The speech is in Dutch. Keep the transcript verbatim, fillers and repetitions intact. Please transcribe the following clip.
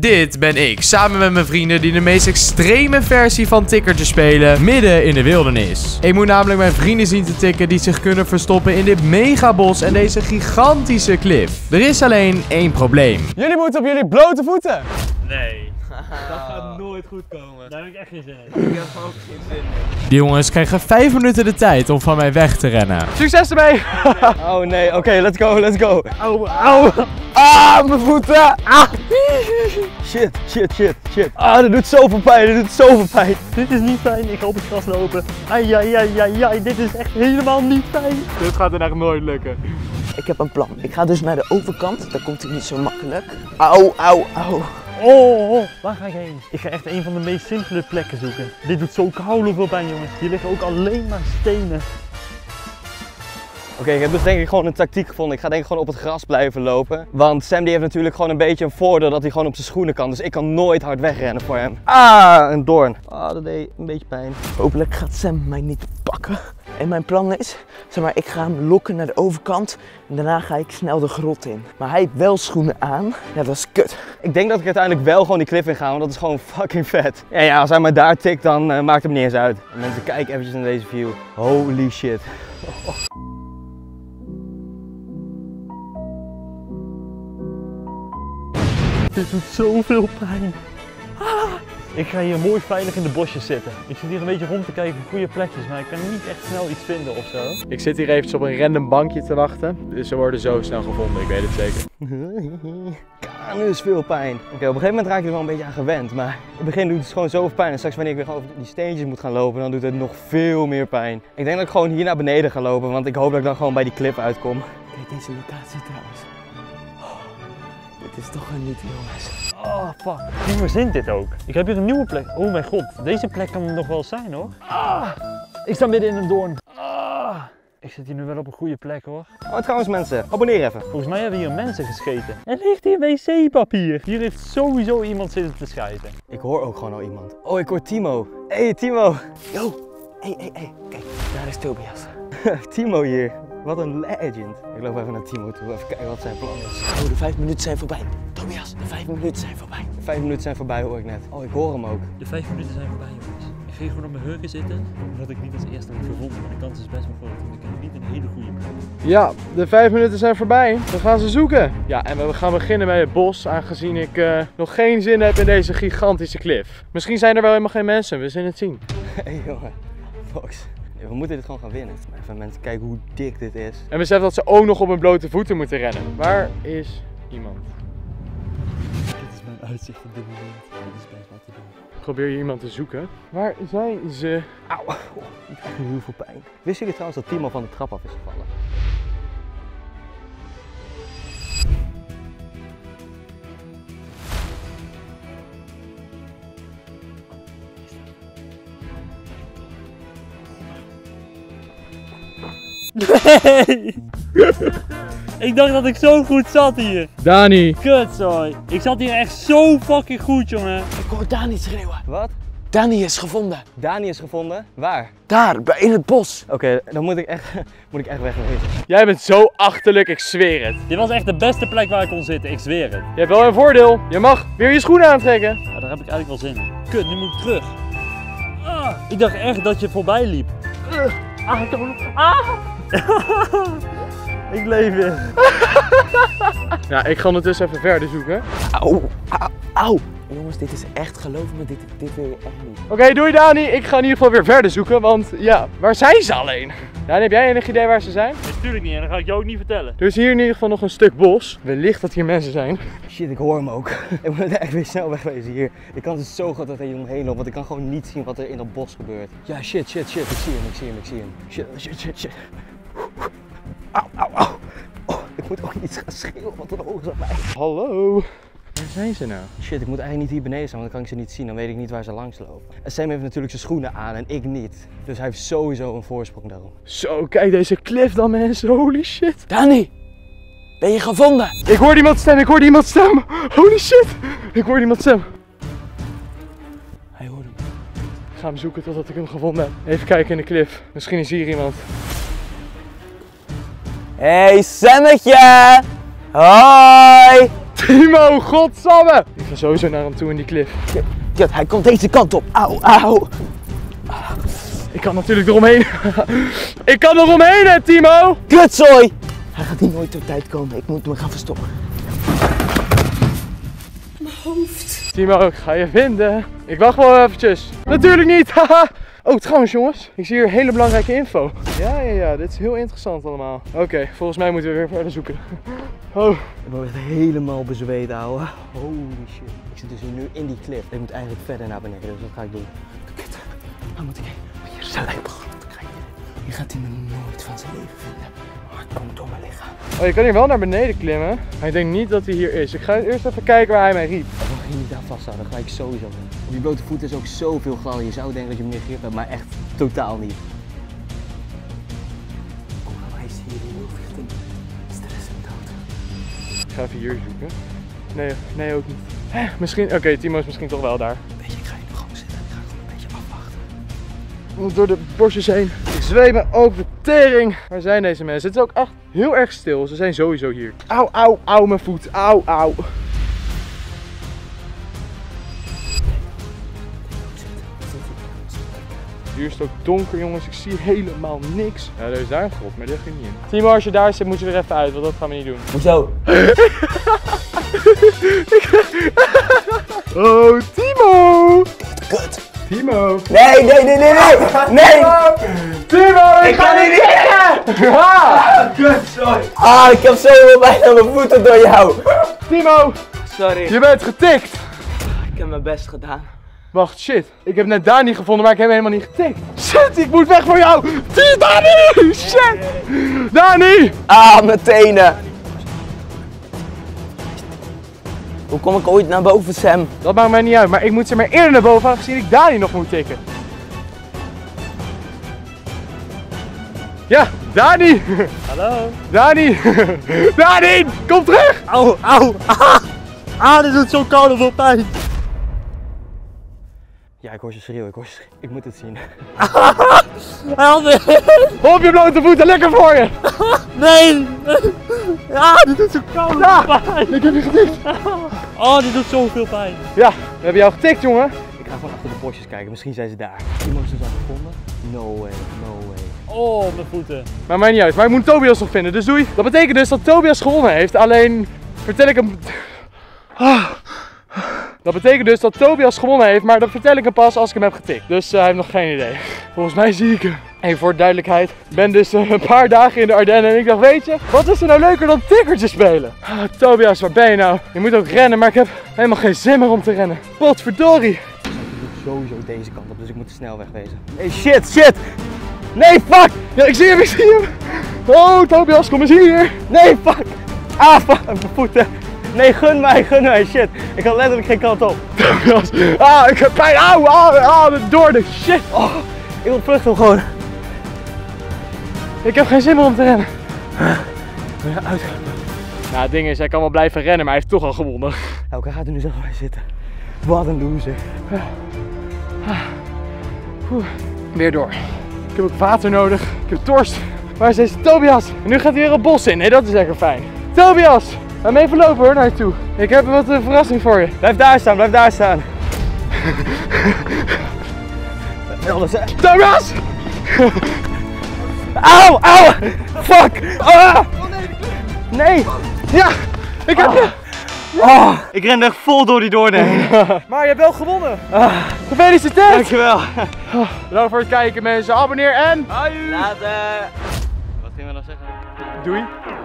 Dit ben ik, samen met mijn vrienden die de meest extreme versie van tikkertje spelen, midden in de wildernis. Ik moet namelijk mijn vrienden zien te tikken die zich kunnen verstoppen in dit megabos en deze gigantische klif. Er is alleen één probleem. Jullie moeten op jullie blote voeten. Nee, dat gaat nooit goed komen. Daar heb ik echt geen zin in. Ik heb ook geen zin in. Die jongens krijgen vijf minuten de tijd om van mij weg te rennen. Succes ermee! Oh nee, oké, okay, let's go, let's go. Auw, auw. Ah, mijn voeten! Ah. Shit, shit, shit, shit. Ah, dat doet zoveel pijn, dat doet zoveel pijn. Dit is niet fijn, ik ga op het gras lopen. Ai, ai, ai, ai, ai, dit is echt helemaal niet fijn. Dit gaat er echt nooit lukken. Ik heb een plan. Ik ga dus naar de overkant, daar komt hij niet zo makkelijk. Auw, auw, auw. Oh, oh, waar ga ik heen? Ik ga echt een van de meest simpele plekken zoeken. Dit doet zo koude veel pijn, jongens. Hier liggen ook alleen maar stenen. Oké, okay, ik heb dus denk ik gewoon een tactiek gevonden. Ik ga denk ik gewoon op het gras blijven lopen. Want Sam die heeft natuurlijk gewoon een beetje een voordeel dat hij gewoon op zijn schoenen kan. Dus ik kan nooit hard wegrennen voor hem. Ah, een doorn. Ah, dat deed een beetje pijn. Hopelijk gaat Sam mij niet pakken. En mijn plan is, zeg maar, ik ga hem lokken naar de overkant. En daarna ga ik snel de grot in. Maar hij heeft wel schoenen aan. Ja, dat is kut. Ik denk dat ik uiteindelijk wel gewoon die klif in ga, want dat is gewoon fucking vet. Ja, ja, als hij maar daar tikt, dan uh, maakt het me niet eens uit. En mensen, kijk eventjes naar deze view. Holy shit. Oh, oh. Dit doet zoveel pijn. Ah. Ik ga hier mooi veilig in de bosjes zitten. Ik zit hier een beetje rond te kijken voor goede plekjes, maar ik kan niet echt snel iets vinden of zo. Ik zit hier eventjes op een random bankje te wachten. Dus ze worden zo snel gevonden, ik weet het zeker. Kanus veel pijn. Oké, okay, op een gegeven moment raak ik er wel een beetje aan gewend, maar in het begin doet het gewoon zoveel pijn. En straks wanneer ik weer gewoon over die steentjes moet gaan lopen, dan doet het nog veel meer pijn. Ik denk dat ik gewoon hier naar beneden ga lopen, want ik hoop dat ik dan gewoon bij die klif uitkom. Kijk deze locatie trouwens. Oh, dit is toch een niet, jongens. Oh, fuck. Wie verzint dit ook? Ik heb hier een nieuwe plek. Oh mijn god, deze plek kan er nog wel zijn hoor. Ah, ik sta midden in een doorn. Ah, ik zit hier nu wel op een goede plek hoor. Oh, trouwens mensen, abonneer even. Volgens mij hebben hier mensen gescheten. Er ligt hier wc-papier. Hier heeft sowieso iemand zitten te schijten. Ik hoor ook gewoon al iemand. Oh, ik hoor Timo. Hé hey, Timo. Yo, hé, hé, hé. Kijk, daar is Tobias. Timo hier. Wat een legend. Ik loop even naar Timo toe, even kijken wat zijn plan is. Oh, de vijf minuten zijn voorbij. Tobias, de vijf minuten zijn voorbij. De vijf minuten zijn voorbij hoor ik net. Oh, ik hoor hem ook. De vijf minuten zijn voorbij jongens. Ik ga gewoon op mijn hurken zitten, omdat ik niet als eerste word gevonden. Maar de kans is best wel groot, want ik heb niet een hele goede plek. Ja, de vijf minuten zijn voorbij. We gaan ze zoeken. Ja, en we gaan beginnen bij het bos, aangezien ik uh, nog geen zin heb in deze gigantische klif. Misschien zijn er wel helemaal geen mensen, we zullen het zien. Hé hey, jongen, Fox. We moeten dit gewoon gaan winnen. Maar even mensen kijken hoe dik dit is. En besef dat ze ook nog op hun blote voeten moeten rennen. Waar is iemand? Dit is mijn uitzicht op dit moment. Dit is best wat te doen. Probeer je iemand te zoeken. Waar zijn ze? Auw, oh, ik krijg heel veel pijn. Wisten jullie trouwens dat Timo van de trap af is gevallen? Nee! Ik dacht dat ik zo goed zat hier. Dani. Kutzooi. Ik zat hier echt zo fucking goed, jongen. Ik hoor Dani schreeuwen. Wat? Dani is gevonden. Dani is gevonden? Waar? Daar, bij in het bos. Oké, okay, dan moet ik echt, moet ik echt wegwezen. Jij bent zo achterlijk, ik zweer het. Dit was echt de beste plek waar ik kon zitten, ik zweer het. Je hebt wel een voordeel. Je mag weer je schoenen aantrekken. Ja, daar heb ik eigenlijk wel zin in. Kut, nu moet ik terug. Ah, ik dacht echt dat je voorbij liep. Uh, ah, ik heb hem... Ah! Ik leef weer. Ja, ik ga ondertussen even verder zoeken. Auw, auw, auw. Jongens, dit is echt, geloof me, dit, dit wil je echt niet. Oké, okay, doei Dani. Ik ga in ieder geval weer verder zoeken, want ja, waar zijn ze alleen? Dani, heb jij enig idee waar ze zijn? Natuurlijk niet en dan ga ik jou ook niet vertellen. Er is hier in ieder geval nog een stuk bos. Wellicht dat hier mensen zijn. Shit, ik hoor hem ook. Ik moet echt weer snel wegwezen hier. De kans is zo groot dat hij omheen loopt, want ik kan gewoon niet zien wat er in dat bos gebeurt. Ja, shit, shit, shit. Ik zie hem, ik zie hem, ik zie hem. Shit, shit, shit, shit. Auw, auw, auw. Oh, ik moet ook iets gaan schreeuwen, want er horen ze op mij. Hallo. Waar zijn ze nou? Shit, ik moet eigenlijk niet hier beneden staan, want dan kan ik ze niet zien. Dan weet ik niet waar ze langs lopen. En Sam heeft natuurlijk zijn schoenen aan en ik niet. Dus hij heeft sowieso een voorsprong daarom. Zo, kijk deze klif dan mensen. Holy shit. Dani, ben je gevonden? Ik hoor iemand stem, ik hoor iemand stem. Holy shit. Ik hoor iemand stem. Hij hoort hem. Ik ga hem zoeken totdat ik hem gevonden heb. Even kijken in de klif. Misschien is hier iemand. Hey Sammetje! Hoi! Timo, godsamme! Ik ga sowieso naar hem toe in die klif. Kut, hij komt deze kant op. Auw, auw. Ik kan natuurlijk eromheen. Ik kan eromheen, hè, Timo! Kutzooi! Hij gaat hier nooit op tijd komen. Ik moet me gaan verstoppen. Timo, ik ga je vinden. Ik wacht wel eventjes. Natuurlijk niet, haha. Oh, trouwens jongens, ik zie hier hele belangrijke info. Ja, ja, ja, dit is heel interessant allemaal. Oké, okay, volgens mij moeten we weer verder zoeken. Oh. Ik ben echt helemaal bezweet, ouwe. Holy shit. Ik zit dus nu in die klif. Ik moet eigenlijk verder naar beneden, dus dat ga ik doen. Kut. Waar moet ik heen? Hier is een lijpgrond. Hier gaat hij me nooit van zijn leven vinden. Hard komt door mijn lichaam. Oh, je kan hier wel naar beneden klimmen. Maar ik denk niet dat hij hier is. Ik ga eerst even kijken waar hij mij riep. Ik wil hier niet aan vasthouden, dat ga ik sowieso doen. Op je blote voeten is ook zoveel gladder. Je zou denken dat je hem negeert hebt, maar echt totaal niet. Kom nou, hij is hier heel richting. Stress en dood. Ik ga even hier zoeken. Nee, nee ook niet. Hè, misschien, oké, okay, Timo is misschien toch wel daar. Weet je, ik ga hier nu gewoon zitten en ik ga gewoon een beetje afwachten. Door de bosjes heen. Ik zweet me over de tering. Waar zijn deze mensen? Het is ook echt heel erg stil. Ze zijn sowieso hier. Auw, auw, auw, mijn voet. Auw, auw. Hier is het ook donker, jongens. Ik zie helemaal niks. Ja, er is daar een grot, maar daar ga je niet in. Timo, als je daar zit, moet je er even uit, want dat gaan we niet doen. Hoezo? Oh, Timo! Kut. Timo! Nee, nee, nee, nee, nee! Nee! Timo, ik, Ik kan hier niet in! Ah! Kut, sorry. Ah, ik heb zo bijna mijn voeten door jou. Timo! Sorry. Je bent getikt! Ik heb mijn best gedaan. Wacht, shit. Ik heb net Dani gevonden, maar ik heb hem helemaal niet getikt. Shit, ik moet weg voor jou! Zie Dani! Shit! Dani! Ah, mijn tenen. Hoe kom ik ooit naar boven, Sam? Dat maakt mij niet uit, maar ik moet ze maar eerder naar boven, aangezien ik Dani nog moet tikken. Ja, Dani! Hallo? Dani! Dani! Kom terug! Auw, auw, ah! Ah, dit doet zo koud en veel pijn. Ja, ik hoor je schreeuwen, ik hoor je schreeuwen. Ik moet het zien. Help me! Op je blote voeten, lekker voor je! Nee! Ah, dit doet zo koud en Ja, veel pijn. ik heb je getikt! Oh, dit doet zoveel pijn. Ja, we hebben jou getikt, jongen. Ik ga gewoon achter de bosjes kijken, misschien zijn ze daar. Timo is dus al gevonden? No way, no way. Oh, mijn voeten. Maar mij niet uit, maar ik moet Tobias nog vinden, dus doei. Dat betekent dus dat Tobias gewonnen heeft, alleen vertel ik hem... Ah. Dat betekent dus dat Tobias gewonnen heeft, maar dat vertel ik hem pas als ik hem heb getikt. Dus uh, hij heeft nog geen idee. Volgens mij zie ik hem. En voor de duidelijkheid, ik ben dus uh, een paar dagen in de Ardennen en ik dacht, weet je, wat is er nou leuker dan tikkertjes spelen? Ah, Tobias, waar ben je nou? Je moet ook rennen, maar ik heb helemaal geen zin meer om te rennen. Potverdorie. Ik moet sowieso deze kant op, dus ik moet snel wegwezen. Hey, shit, shit! Nee, fuck! Ja, ik zie hem, ik zie hem. Oh, Tobias, kom eens hier. Nee, fuck! Ah, fuck, mijn voeten. Nee, gun mij, gun mij, shit. Ik had letterlijk geen kant op. Tobias, ah, ik heb pijn. Auw, ah, ah, door de shit. Oh, ik wil vluchten gewoon. Ik heb geen zin meer om te rennen. Uit. Nou, het ding is, hij kan wel blijven rennen, maar hij heeft toch al gewonnen. Elke gaat er nu zo bij zitten. Wat een loser. Weer door. Ik heb ook water nodig. Ik heb dorst. Waar is deze Tobias? En nu gaat hij weer een bos in. Nee, dat is lekker fijn. Tobias! Laat me even lopen hoor, naar je toe. Ik heb wat een verrassing voor je. Blijf daar staan, blijf daar staan. Alles, hè? Tobias! Auw, auw! Fuck! Ah! Nee! Ja! Ik heb je! Oh, ik ren echt vol door die doornen heen. Maar je hebt wel gewonnen! Gefeliciteerd! Dankjewel. Bedankt voor het kijken mensen. Abonneer en... Later. Wat gingen we dan zeggen? Doei!